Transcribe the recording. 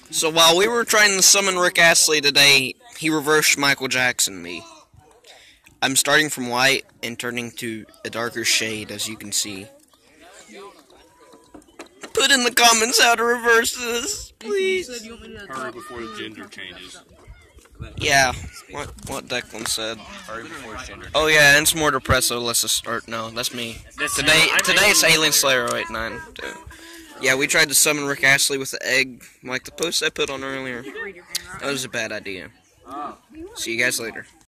So while we were trying to summon Rick Astley today, he reversed Michael Jackson me. I'm starting from white and turning to a darker shade, as you can see. Put in the comments how to reverse this, please. Hurry before the gender changes. Yeah, what Declan said. Hurry before the gender changes. Oh yeah, and some more depresso. Let's just start. No, that's me. Today it's Alien Slayer 089 too. Yeah, we tried to summon Rick Astley with the egg, like the post I put on earlier. That was a bad idea. See you guys later.